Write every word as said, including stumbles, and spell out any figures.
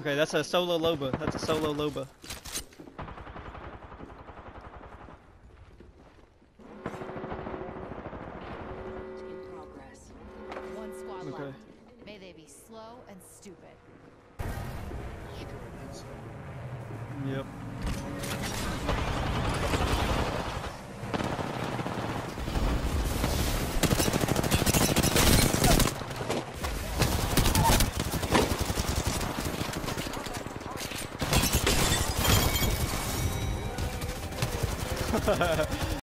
Okay, that's a solo Loba. That's a solo Loba. In progress. One squad Okay. left. May they be slow and stupid. Yep.